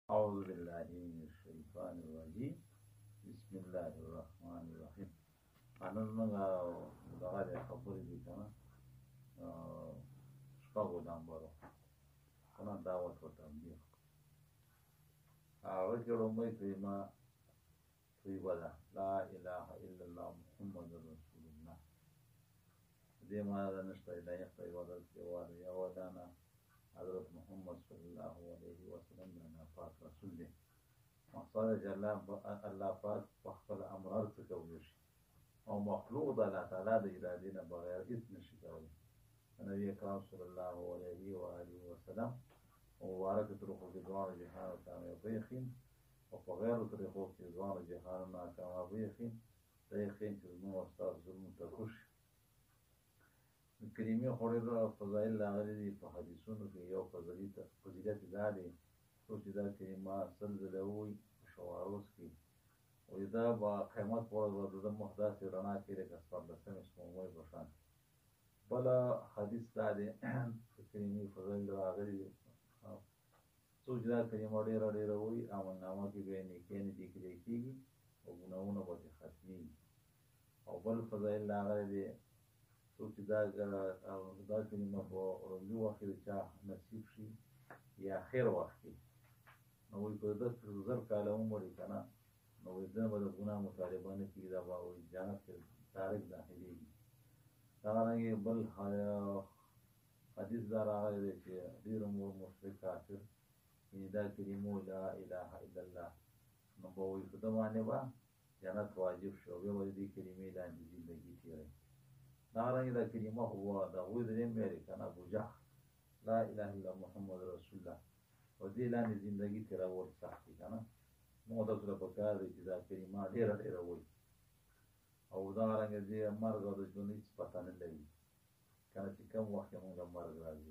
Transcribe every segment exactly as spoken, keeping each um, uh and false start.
أعوذ بالله من الشيطان الرجيم بسم الله الرحمن الرحيم أنا نغا دغه خبرې دي کنه شپږو نمبرو کنه دعوت و تبلیغ هغه کې لومړی کلمه طیبه ده لا اله الا الله محمد رسول الله دې معنا ده نشته لایق په عبادت کې واده یا ودانه حضرت محمد صلی الله علیه وسلم دا پاک رسول دی مقصد چې الله الله پاک په خپل امر څه کوي او مخلوق د الله تعالی د ارادې نه بغیر هیڅ نشي کولی نبی کرام صلی الله علیه و آله وسلم مبارک طرقو کې دوه جهان کامیابی یقین او په غیر طریقو کې دوه جهان ناکامیابی یقین دا یقین چې موږ استاد ظلم تکوش کریمه خوړل فضایل راغلي دي په حدیثونو کې یو فضیلت فضیلت دا دی چې دا کریمه سلسله وي شواروس کې او دا با قیمت ورځ د محدث رڼا کې رکسر د سم اسموي بشان بل حدیث دا دی کریمه فضایل راغلي دي څو دا کریمه ډېر ډېر وي او نامه کې به نه کې نه دي کېږي او ګناونه به ختمي او بل فضایل راغلي دي څوک چې دا دا کلمه په ورځو وخت کې چا نصیب شي یا خیر وخت کې نو وي په دغه زر کاله عمر یې کنه نو وي دا به د ګناه مطالبه نه کیږي دا به وي جنت کې تاریخ داخليږي دا رنګه بل حدیث دا راغلی دی چې ډېر مور مشرک کافر یعنې دا کلمه لا اله الا الله نو به وي په ده باندې به جنت واجب شي او بیا به د دې کلمې لاندې زندګي تېروي دارنګه دا کلمه هو دا وې د امریکا کنه ابو جهل لا اله الا محمد رسول الله او دې لاندې ژوندۍ تیرول سخت کنه نو دا سره په کار دی چې دا کلمه ډېر ډېر وې او دارنګه دې مرګ او د ژوند هیڅ پته نه لري کنه چې کوم وخت موږ مرګ راځي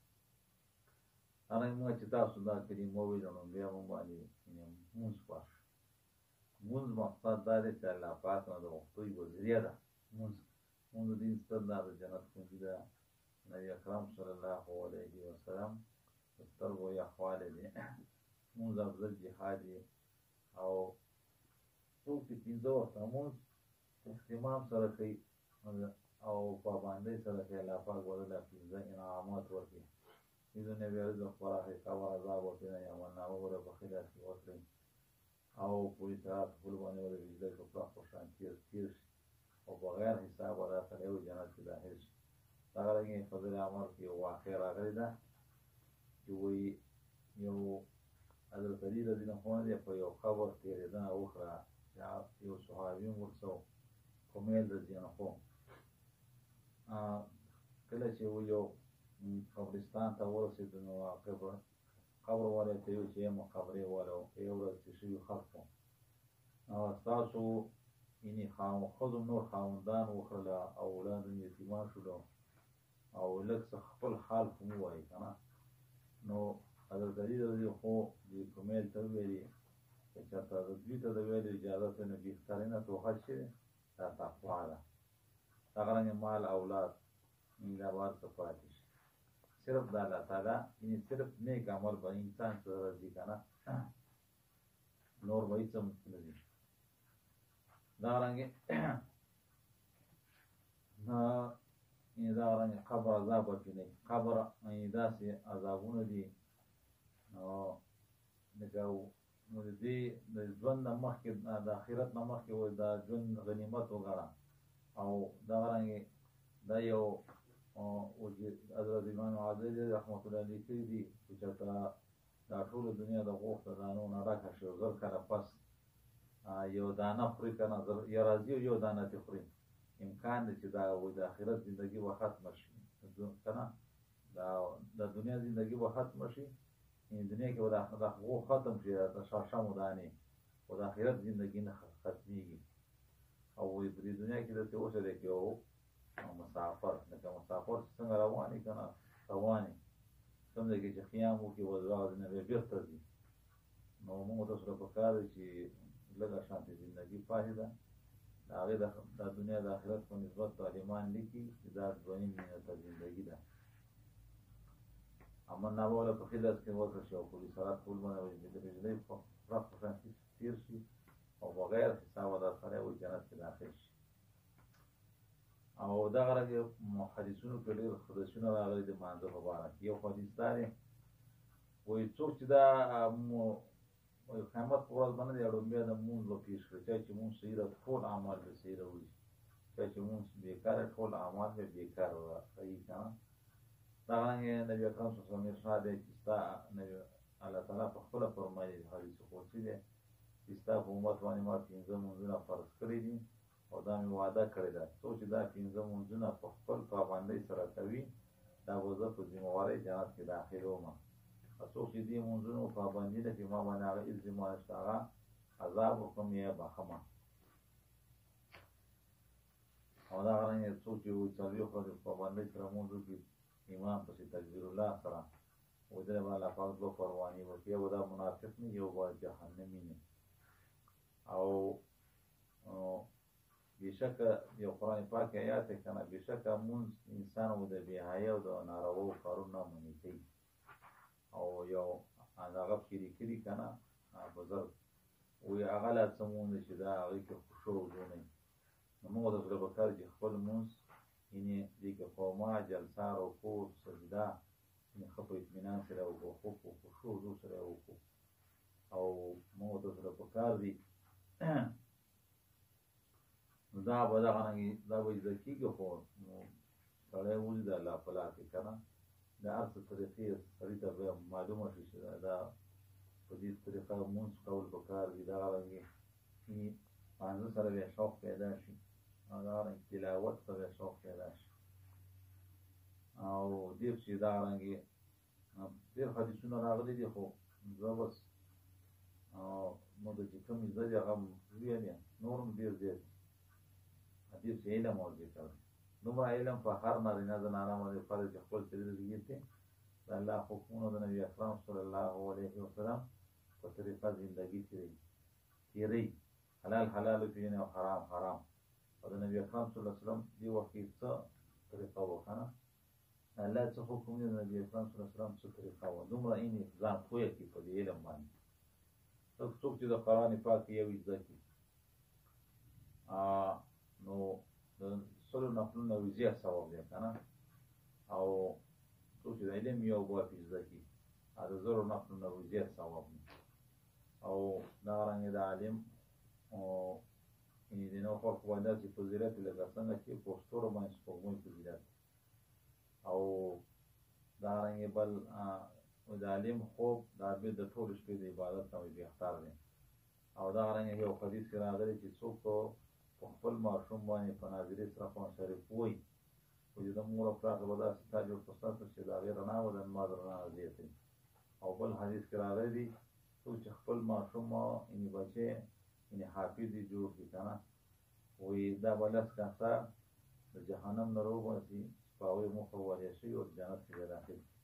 انا موږ چې تاسو دا کلمه ویل نو بیا موږ باندې موږ پاش موږ مقصد دا دی چې الله پاک نو د وختوي وزریه ده موږ موږ دې ستنه د جنت کوي دا نبی اکرم صلی الله علیه وسلم سترګو یا خواله دي موږ افضل جهاد او څوک چې پینځه وخت موږ اهتمام سره کوي او پابندۍ سره کوي الله پاک ورله پینځه انعامات ورکړي دې نه بیا د خواله کاوه عذاب ورته یا ونه وره په خلاف ورکړي او په اطاعت خپل باندې ورې د خپل خوشان تیر تیر او بغیر حساب ولا سره یو جنت کې داخل شي دا رنګه فضل عمر کې واقع راغلی ده چې وی یو حضرت علی رضی الله عنه په یو خبر تیرېدنه وکړه چې یو صحابي ورسو کومل رضی الله عنه کله چې یو قبرستان ته ورسېد نو قبر قبر والے ته یو چې مقبره والو یو ورځ شي خلکو او تاسو یعنی خاون خودم نور خاوندان وکړله او اولاد یتیمان شولو او لږ څه خپل حال کوم وایي کنه نو حضرت علی رضی خو دې کومل ته ویلي چې چاته د دوی ته د ویلو اجازه ته نه بهترینه توښه چې دا تقوا ده هغه رنګه مال اولاد دا ورته پاتې شي صرف د الله تعالی یعنی صرف نیک عمل به انسان سره راځي کنه نور به هېڅ نه دي دارنګه نه یې دارنګه قبر عذاب کې نه قبر یې داسې عذابونه دي نو دغه نو دې د ژوند مخکې د آخرت مخکې وي دا ژوند غنیمت وګڼه او دارنګه دا یو او حضرت امام عادل رحمت الله علیه کړي دي چې دا ټول دنیا د غوښته دانو نه راکړه شو زر کله پس یو دانه خوري کنه یا راځي یو دانه ته خوري امکان دی چې دا و د آخرت ژوندۍ به ختم شي کنه دا د دنیا ژوندۍ به ختم شي ان دنیا کې ودا خدا خو ختم شي د شاشم ودانې او د آخرت ژوندۍ نه ختميږي او وي په دنیا کې د څه اوسه دی کې او مسافر لکه مسافر څنګه رواني کنه رواني څنګه چې خیام وکي وځي نه به بیرته ځي نو موږ تاسو په کار چې لږه شانتي زندگی فائدہ دا هغه د دنیا د آخرت په نسبت عالمان لیکي چې دا دویم مینه زندگی ده اما ناوله په خلاص کې ورته شو پولیس رات ټول باندې وي د بجلی په راف په شان تیر شي او بغیر حساب دا سره وي جنت کې داخل شي او دا غره محدثونو کې ډېر حدیثونه راغلي د مانځه په اړه یو حدیث دی وایي څوک چې دا وایي قیامت په ورځ باندې یو بیا د مونږ په پیښ کړي چې مونږ سیره ټول اعمال به سیره وي چې مونږ بیکاره ټول اعمال به بیکاره راځي کنه دا غره نبی اکرم صلی الله علیه وسلم ارشاد دی چې الله تعالی په خپل فرمایي حدیث قدسی دی چې ستا په امت باندې ما پنځه مونږونه فرض کړی دي او دا مې وعده کړې ده څوک چې دا پنځه مونځونه په خپل پابندۍ سره کوي دا به زه په ذمهوارۍ جنت کې داخلوم څوک چې دې مونځونو پابندي نه کوي ما باندې هغه الزام نشته هغه عذاب وکړم یا بخښمه او دا غرانګه څوک چې وایي څلوېښت ورځې پابندۍ سره مونځ وکړي امام پسې تکبیر الله سره ودرې به الله پاک دوه پروانې وکړي یو دا منافق نه یو به جهنمي نه او بېشکه یو قرآن پاک آیات دی که نه بېشکه مونځ انسان و د بېحیا او د نارواو کارونو نه منع کوي او یو هغه پکې لیکلي که نه بزرګ وایي هغه لا څه مونځ دی چې دا هغې کې خشوع وجود نه وي نو موږ ته زړه پکار چې خپل مونځ یعنې دې کې قومه جلسه رکوع سجده یعنې ښه په اطمینان سره وکړو خوب په خشوع حضور سره یې وکړو او موږ ته زړه پکار دي نو دا به دغه رنګې دا به زده کېږي خو نو سړی ولي د الله په لار کې که نه د هر څه طریقې سړي ته بیا معلومه شي چې دا په دې طریقه مونځ کول پکار دي دغه رنګې مانځه سره بیا شوق پیدا شي او دغه رنګې تلاوت سره بیا شوق پیدا شي او ډېر چې دغه رنګې ډېر حدیثونه راغلي دي خو زه بس مو ته چې کوم زده دي هغه لویه دي نور هم ډېر زیات حدیث علم او ذکر دومره علم په هر نارینه زنانه باندې فرض چې خپل طریقې دي د الله حکمونه د نبي اکرم صلی الله علیه وسلم په طریقه زندگی تیری تیری حلال حلال وپېژنې او حرام حرام او د نبي اکرم صلی الله علیه وسلم دې وخت کې څه طریقه وه که نه الله څه حکم دی د نبي اکرم صلی الله علیه وسلم څه طریقه وه دومره یې ځان پوه کړي په دې علم باندې څوک چې د قرآن پاک یو زده کړي نو د سلو نفلونه وي زیات ثواب دی که نه او څوک چې د علم یو باب زده کړي د زرو نفلونه وي زیات ثواب دی او دغه رنګې د عالم یعنې د نو خلقو باندې داسې فضیلت وي لکه څنګه چې په ستورو باندې سپوږمۍ فضیلت او دغه رنګې بل د عالم خوب دا بیا د ټولو شپې د عبادت نه وي بهتر دی او دغه رنګې یو حدیث کې راغلی چې څوک په خپل ماشوم باندې په ناظرۍ سره منصرف وي خو چې د مور او پلار ته به داسې تا جوړ په ستاسو چې د هغې رڼا به د لمر رڼا زیاتوي او بل حدیث کې راغلی دی څوک چې خپل ماشوم یعنې بچی یعنې حافظ یې جوړ کړي که نه وایي دا به لس کاسه د جهنم نه راوباسي په هغوی مخه ووهلی شي او جنت کې به داخل شي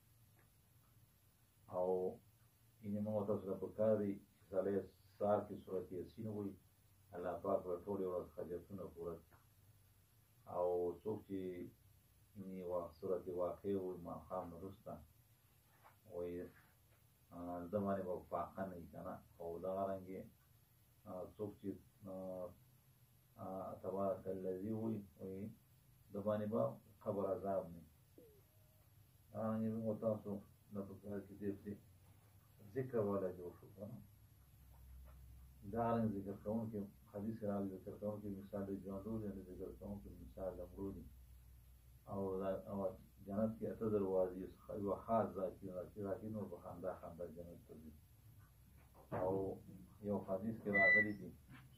او یعنې موږ تاسو ته پکار دی چې سړی سهار کې صورت یاسین وایي الله پاک به ټولې ورځ حاجتونه پوره کړي او څوک چې یعنې صورت واقع وایي ماښام نه وروسته وایي د باندې به پاخه نه وي که نه او دغه رنګې څوک چې تبارک الذي وایي وایي د باندې به قبر عذاب نه وي دغه رنګې موږ تاسو نه پکار چې ډېر چې ذکر والا جوړ شو که نه دغه رنګ ذکر کوونکي حدیث کې راغلی ذکر کوونکي مثال د ژوندو دی نه ذکر کوونکي مثال د مړو دی او جنت کې اته دروازې یوه خاص ذاکرین ذاکرین نور په خندا خندا جنت ته ځي او یو حدیث کې راغلی دی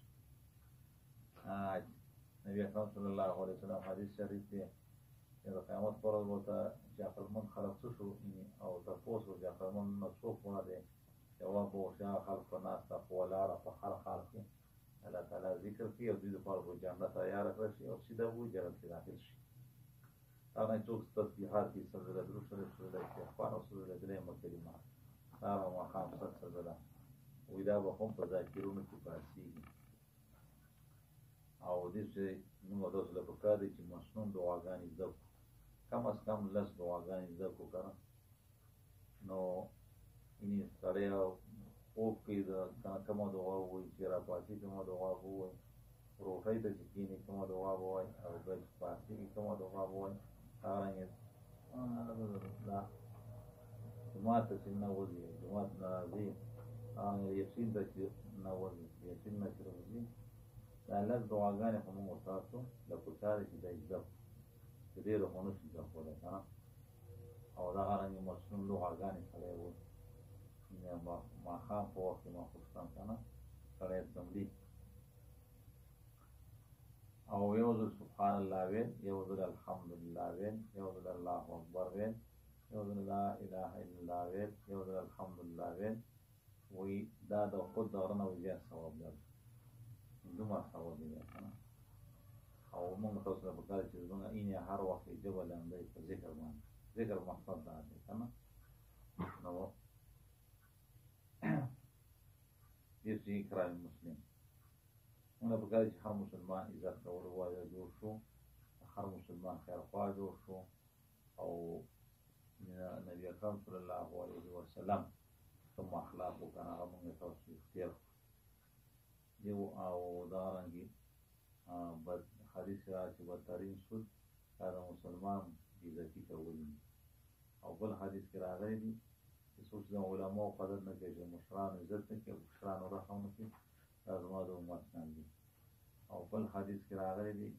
نبي اکرم صلی الله علیه وسلم حدیث شریف دی چې د قیامت پر ورځ ورته چې عقلمند خلک څه شو او تپوس وکړي عقلمند نه څوک مړه دی جواب به ورشي هغه خلک په ناسته په ولاړه په هر حال کې الله تعالی ذکر کړي او دوی دپاره به جنت تیاره کړی شي او سیده به جنت کې داخل شي هغه نه څوک تسبیحات دي سل ځله درود شریف سل ځله استغفار او سل ځله درېیمه کلمه سهار او ماښام سل سل ځله وایي دا به هم په ذاکرونو کې پاسېږي او دې چې موږ تاسو له پکار دی چې مسنون دعاګانې زده کړو کم از کم لس دعاګانې زده کړو که نه نو یعنې سړی خوب کوي د کومه دعا ووایي چې راپاڅي کومه دعا به ووایي روټۍ ته چې کښېني کومه دعا به وایي او بیا چې پاڅېږي کومه دعا به وایي هغه رنګې دا جومات ته چې ننوځي جومات نه راځي هغه یقین ته چې ننوځي یقین نه چې راوځي دا لږ دعاګانې خو موږ ورتاسو له پکار چې دا زده کړو چې ډېره خو نه شي زده کولی که نه او دغه رنګې مصنون دعاګانې سړی وایي ماښام په وخت کې ماخوستن که نه سړی څملي او یو ځل سبحان الله ویل یو ځل الحمدلله ویل یو ځل الله اکبر ویل یو ځل لا اله الا الله ویل یو ځل الحمدلله ویل وایي دا د خود د غره نه زیات ثواب لري دومره ثواب دی که نه او موږ تاسو ته پکار چې زموږ اینې هر وخت ژبه لمدی په ذکر باندې ذکر مقصد دا دی که نه نو دې چې اکرام مسلم موږ پکار چې هر مسلمان عزت کولو واجب جوړ شو هر مسلمان خیرخوا جوړ شو او نبي اکرم صلی الله علیه وسلم کوم اخلاق وکړه هغه موږ تاسو اختیار یو او دا رنګې بد حدیث را چې بدترین سود دا د مسلمان عزتي کول دي او بل حدیث کې راغلی دي چې څوک د علماو قدر نه کوي چې مشرانو عزت نه کوي مشرانو رحم نه کوي دا زما د امت نه دي او بل حدیث کې راغلی دي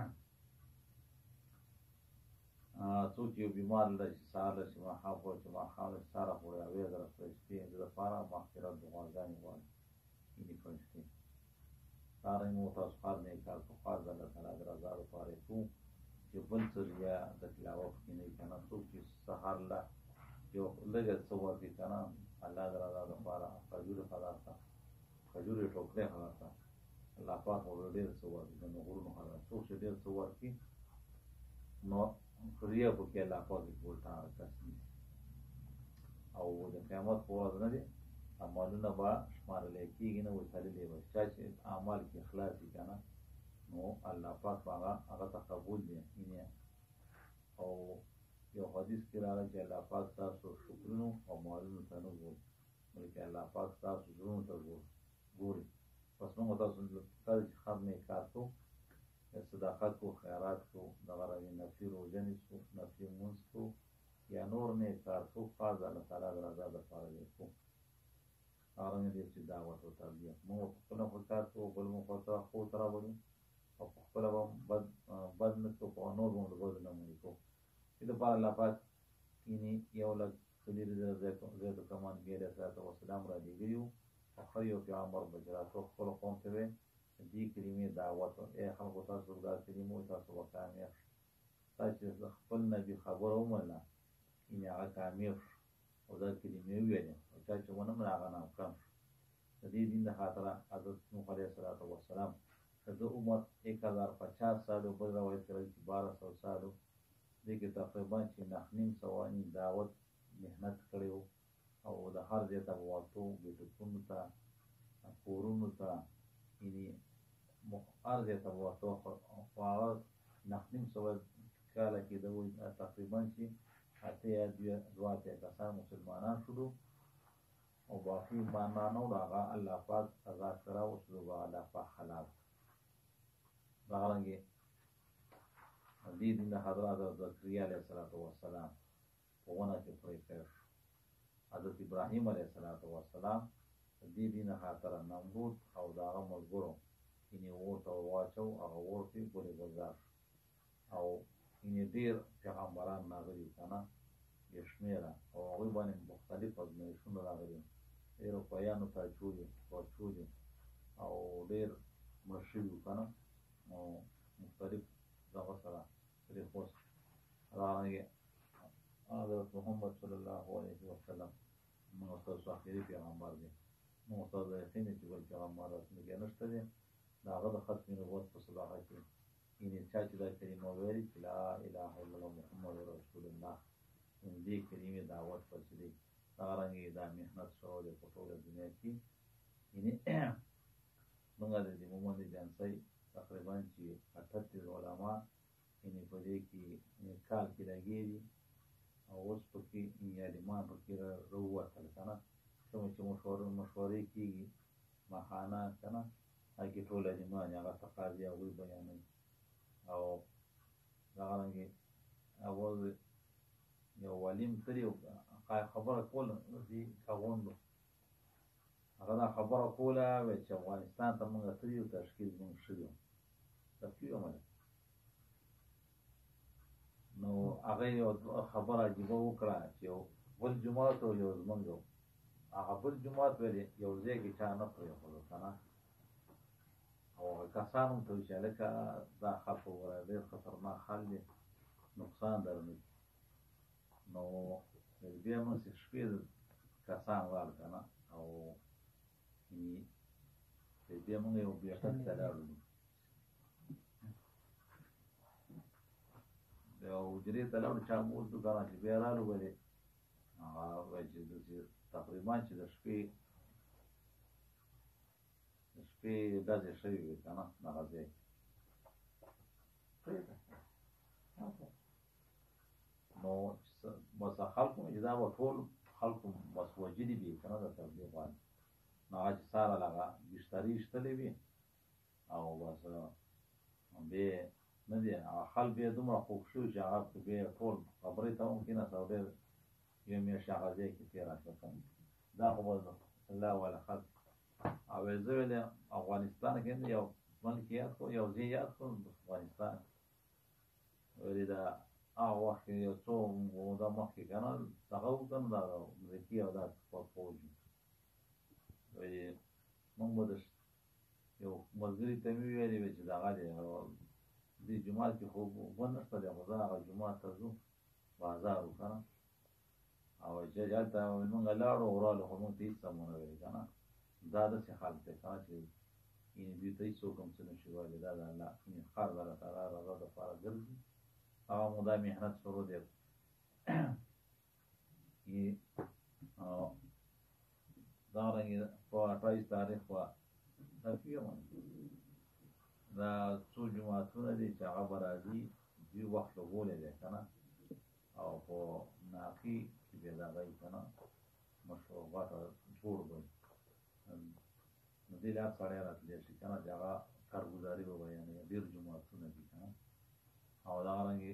څوک یو بیمار دی چې سهار له چې ماښام خوري چې ماښام له سهاره خوري اوې زره فرښتې د ده لپاره مغفرت دعاګانې غواړي یعنې فرښتې دارنګ مو تاسو هر نیک کار په خاص د الله تعالی د رضا لپاره کوو چې بل څه بیا د تلاوت کې نه وي که نه څوک چې سهار له یو لږه څه ورکړي که نه الله د رضا لپاره کجورې خلاص کړه کجورې ټوکرې خلاص کړه الله پاک ورته ډېر څه ورکړي د نغرونو خلاص څوک چې ډېر څه ورکړي نو ریا پکې الله پاک ورته کس نیسي او د قیامت په ورځ نه دی اعمالونه به شمارلی کېږي نه وایي تللی به چا چې اعمال کې اخلاص وي که نه نو الله پاک به هغه هغه ته قبول دی یعنې او یو حدیث کې راغلی چې الله پاک ستاسو شکرونو او مالونو ته نه ګوري بلکې الله پاک ستاسو زړونو ته ګوري پس موږ تاسو کله چې هر نیک کار کوو صداقت کو خیرات کو دغه رنګې نفلي روژه نیسو نفلي لمونځ کو یا نور نیک کار کو خاص د الله تعالی د رضا دپاره دی کوو هغه رنګې دی چې دعوت او تبلیغ موږ په خپله خو کار کوو بل موږ ورته ښو ته راولو او په خپله به بد بد نه کوو په نور به هم د بدو نه منې کوو دې لپاره الله پاک یعنې یو لږ کلي د زید کمان بي علیه صلات وسلام را لېږلي وو او هر یو پیغمبر به چې راتلو خپلو قوم ته ویې دې کلمې دعوت ای خلکو تاسو دا کلمو تاسو به کامیاب شئ تا چې د خپل نبي خبره ومنله یعنې هغه کامیاب شو او دا کلمې وویلې او چا چې ونه منله هغه ناکام شو د دې دین د خاطره حضرت نوح علیه صلات وسلام د ده عمر ایک هزار پچاس سالو بل روایت کې راځي چې باره سو سالو دې کې تقریبا چې نهه نیم سوه دعوت محنت کړی و او د هر ځای ته به ورتلو بوټکونو ته کورونو ته یعنې هر ځای ته به ورته خو هغه نهه نیم سوه کاله کې ده وایي تقریبا چې اته یا دوه اتیا کسان مسلمانان شولو او باقي ایمانان نه وړو هغه الله پاک عذاب ته راوستلو به الله پاک حلال دغه رنګې دې دین د حضرت زکریا علیه صلات وسلام په ونه کې پرې کړی شو حضرت ابراهیم علیه صلات وسلام د دې دین خاطره نمرود او د هغه ملګرو یعنې اور ته ور واچو هغه اور کې ګلې ګلزار شو او یعنې ډېر پیغمبران راغلي که نه بې شمېره او هغوی باندې مختلف ازمایښتونه راغلي ډېر روپیانو ته اچولي ورچولي او ډېر مړه شوي وو که نه نو مختلف دغه سره پرېښود رارنګې حضرت محمد صلی الله علیه وسلم موږ ستاسو آخري پیغمبر دی موږ ستاسو یقین دی چې بل پیغمبر راتلونکی نشته دی د هغه د ختم نبوت په صداقت کې یعنې چا چې دا کلمه ویلي چې لا اله الا الله محمد رسول الله یعنې دې کلمې دعوت پسې دی دغه رنګې دا محنت شوی دی په ټوله دنیا کې یعنې موږ د دې مومند جانسۍ تقریبا چې اتتیس علما یعنې په دې کې کال کې لګېږي او اوس پکې یالیمان پکې راووتل که نه کومې چې مشورې مشورې کېږي ماهانه که نه هغې کې ټول عالمان هغه تقاضي هغوی بیانوي او دغرانګې اول یو والیم تلي خبره کوله دې غونډو هغه دا خبره کوله وایي چې افغانستان ته موږ تللي یو تشکیل زموږ شوي وو تفکیک عمله نو هغه یو خبره عجیبه وکړه چې یو بل جومات او یو زموږ و هغه بل جومات ویلې یو ځای کې چا نه پرېښودو که نه او هغه کسان هم ته وایي چې هلکه دا خلکو وګوره ډېر خطرناک حال دی نقصان درنه نو بیا موږ شپې کسان ولاړ که نه او بیا موږ یو بیټک ته لاړو یو حجرې ته لاړو چا مو ولیدو که نه چې بیا رالو ولې هغه وایي چې داسې تقریبا چې د شپې د شپې ډزې شوې وې که نه دغه ځای نو بس خلکو چې دا به ټول خلکو بس وجلي وي که نه د تبلیغ والي نو هغه چې سهار هغه بشترې ایښتلې وي او بس بیا نه دی هغه خلک بیا دومره خوږ شوي چې هغه بیا ټول خبرې ته هم کېناست او ډېر یو میاشت هغه ځای کې تېره شوه دا خو به الله والا خلک او زه ویلې افغانستان کې یو ملک یاد کړو یو ځای یاد کړو افغانستان ویلې دا هغه وخت کې یو څو موده مخکې که نه دغه و که نه دغه امریکي او دا پوځ ویلې موږ به د یو ملګري ته مې ویلې وې چې دغه دی دې جومات کې خو اوبه نشته دی خو زه هغه جومات ته ځو بازار و که نه او چې هلته موږ لاړو ورالو خو موږ ته هېڅ هم ونه ویل که نه دا داسې خلک دی که نه چې یعنې دوی ته هېڅوک هم څه نه شي ویلی دا د الله خیر د الله تعالی رضا دپاره ګرځي هغه مو دا محنت شروع دی دغرنګې په اټایس تاریخ به تفکیک دا څو جوماتونه دي چې هغه به راځي دوی وخت لګولی دی که نه او په ناقي کې بیا دغه یي که نه مشهور غټه جوړ به نو دې له هر سړی راتلی شي که نه چې هغه کارګزاري به بیانوي ډېر جوماتونه دي که نه او دغرنګې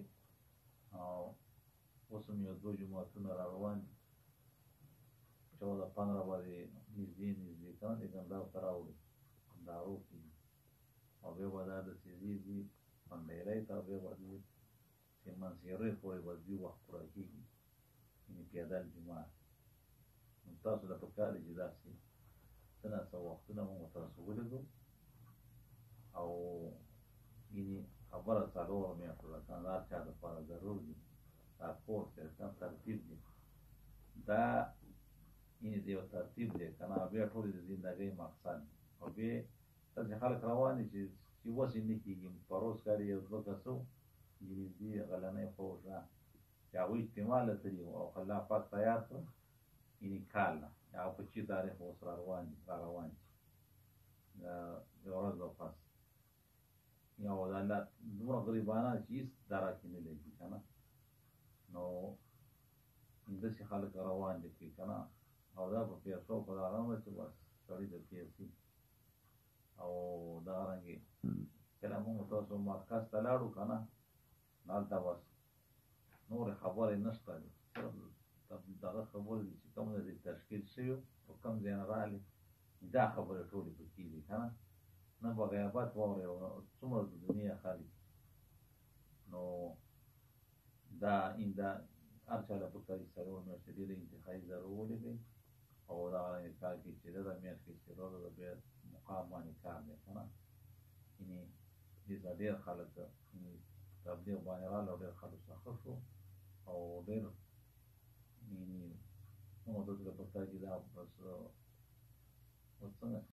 اوس هم یو دوه جوماتونه را روان دي چوده پندره باندې نږدې نږدې که نه د ګنداو ته راوړي کندهارو کې دي او بیا به دا داسې ځي ځي پنډیرۍ ته بیا به ځي چې منصیرۍ پورې به ځي وخت پوره کېږي یعنې پیدل جومات نو تاسو ته پکار دی چې داسې څه نه څه وختونه مونږ تاسو ولیدو او یعنې خبره څلور میاشتو ده که نه د هر چا دپاره ضرور دي دا کورس دی ترتیب دی دا یعنې د یو ترتیب دی که نه بیا ټولې د زندګۍ مقصد او بیا داسې خلک روان دي چې چې وسې نه کېږي پروس کال یو دوه کسه وو انګریزي غلنی فوج نه چې هغوی اجتماع له تللي وو او الله پاک تیار کړه یعنې کال نه هغه په چي تاریخ اوس را روان دي را روان دي یوه ورځ به پس یو د الله دومره غریبانه چې هېڅ دره کې نه لګي که نه نو داسې خلک روان دي کې که نه او دا په پیسو په دغه نه ده چې بس سړي د پیسې او دغرنګې کله مونږ تاسو مرکز ته لاړو که نه نو هلته بس نورې خبرې نشته دي دغه خبرې دي چې کوم ځای تشکیل شوي او کوم ځای نه راغلي دا خبرې ټولې پکې دي که نه نه به غیابت واورې او څومره د دنیا خلک نو دا دا هر چا له پکار دي څلور میاشتې ډېرې انتخابي ضرور ولیکئ او دغرنګې کار کې چې ده د میاشت کې استعداد ده بیا مقام باندې کار دی که نه یعنې دې ته ډېر خلک یعنې تبلیغ باندې راغله او ډېر خلک څخه شو او ډېر یعنې موږ داسې له پکار دي دا بس اوس څنګه